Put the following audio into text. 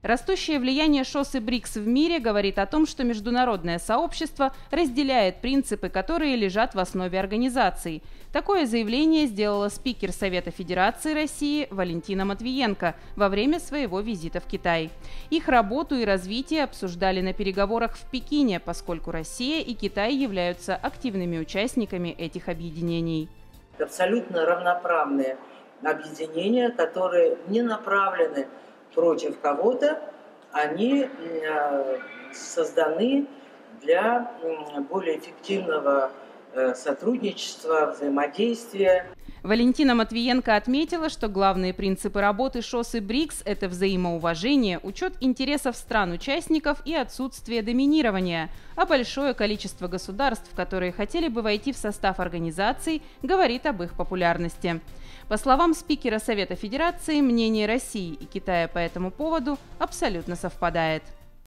Растущее влияние ШОС и БРИКС в мире говорит о том, что международное сообщество разделяет принципы, которые лежат в основе организаций. Такое заявление сделала спикер Совета Федерации России Валентина Матвиенко во время своего визита в Китай. Их работу и развитие обсуждали на переговорах в Пекине, поскольку Россия и Китай являются активными участниками этих объединений. Абсолютно равноправные объединения, которые не направлены против кого-то, они созданы для более эффективного сотрудничества, взаимодействия. Валентина Матвиенко отметила, что главные принципы работы ШОС и БРИКС – это взаимоуважение, учет интересов стран-участников и отсутствие доминирования, а большое количество государств, которые хотели бы войти в состав организаций, говорит об их популярности. По словам спикера Совета Федерации, мнение России и Китая по этому поводу абсолютно совпадает.